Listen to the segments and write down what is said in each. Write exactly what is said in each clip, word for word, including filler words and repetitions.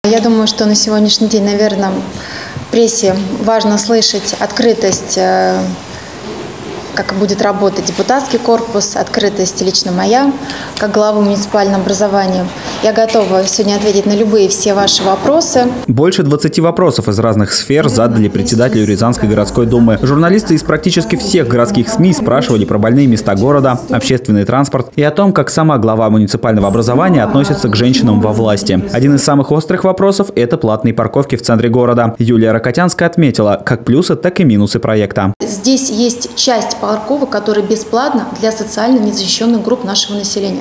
Я думаю, что на сегодняшний день, наверное, прессе важно слышать открытость, как будет работать депутатский корпус, открытость лично моя, как глава муниципального образования. Я готова сегодня ответить на любые все ваши вопросы. Больше двадцати вопросов из разных сфер задали председателю Рязанской городской думы. Журналисты из практически всех городских СМИ спрашивали про больные места города, общественный транспорт и о том, как сама глава муниципального образования относится к женщинам во власти. Один из самых острых вопросов – это платные парковки в центре города. Юлия Рокотянская отметила как плюсы, так и минусы проекта. Здесь есть часть парковок, которые бесплатно для социально незащищенных групп нашего населения.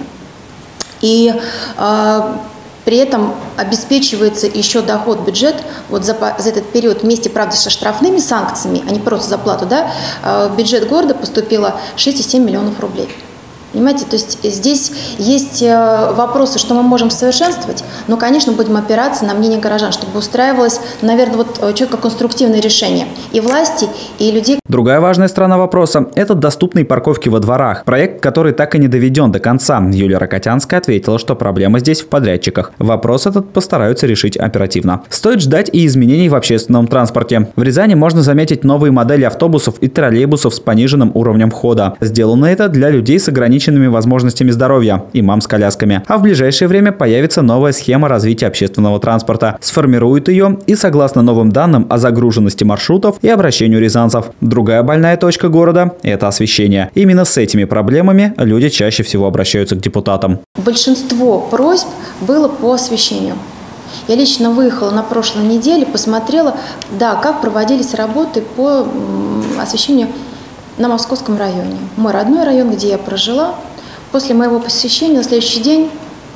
И э, при этом обеспечивается еще доход в бюджет вот за, за этот период вместе, правда, со штрафными санкциями, а не просто за плату, да, э, в бюджет города поступило шесть и семь миллионов рублей. Понимаете, то есть здесь есть вопросы, что мы можем совершенствовать, но, конечно, будем опираться на мнение горожан, чтобы устраивалось, наверное, вот четко конструктивное решение и власти, и людей. Другая важная сторона вопроса – это доступные парковки во дворах. Проект, который так и не доведен до конца. Юлия Рокотянская ответила, что проблема здесь в подрядчиках. Вопрос этот постараются решить оперативно. Стоит ждать и изменений в общественном транспорте. В Рязани можно заметить новые модели автобусов и троллейбусов с пониженным уровнем входа. Сделано это для людей с ограниченными возможностями здоровья и мам с колясками. А в ближайшее время появится новая схема развития общественного транспорта. Сформируют ее и согласно новым данным о загруженности маршрутов и обращению рязанцев. Другая больная точка города – это освещение. Именно с этими проблемами люди чаще всего обращаются к депутатам. Большинство просьб было по освещению. Я лично выехала на прошлой неделе, посмотрела, да, как проводились работы по освещению на Московском районе. Мой родной район, где я прожила. После моего посещения на следующий день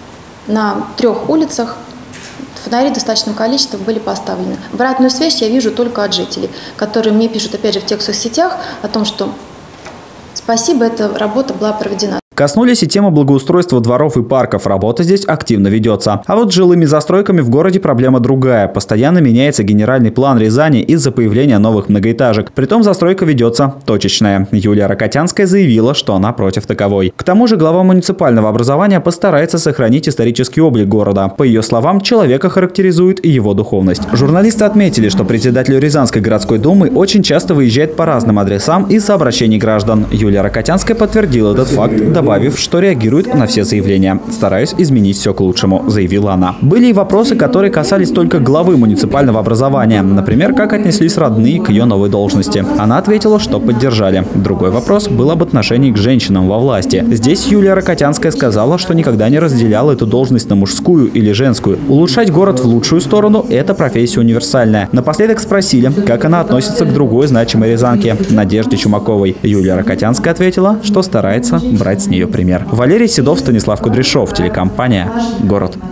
на трех улицах фонари в достаточном количестве были поставлены. Обратную связь я вижу только от жителей, которые мне пишут, опять же, в тех соцсетях о том, что спасибо, эта работа была проведена. Коснулись и темы благоустройства дворов и парков. Работа здесь активно ведется. А вот с жилыми застройками в городе проблема другая. Постоянно меняется генеральный план Рязани из-за появления новых многоэтажек. Притом застройка ведется точечная. Юлия Рокотянская заявила, что она против таковой. К тому же глава муниципального образования постарается сохранить исторический облик города. По ее словам, человека характеризует и его духовность. Журналисты отметили, что председатель Рязанской городской думы очень часто выезжает по разным адресам из-за обращений граждан. Юлия Рокотянская подтвердила этот факт, добавив, что реагирует на все заявления. «Стараюсь изменить все к лучшему», – заявила она. Были и вопросы, которые касались только главы муниципального образования. Например, как отнеслись родные к ее новой должности. Она ответила, что поддержали. Другой вопрос был об отношении к женщинам во власти. Здесь Юлия Рокотянская сказала, что никогда не разделяла эту должность на мужскую или женскую. Улучшать город в лучшую сторону – это профессия универсальная. Напоследок спросили, как она относится к другой значимой рязанке – Надежде Чумаковой. Юлия Рокотянская ответила, что старается брать с нее пример. Валерий Седов, Станислав Кудряшов, телекомпания «Город».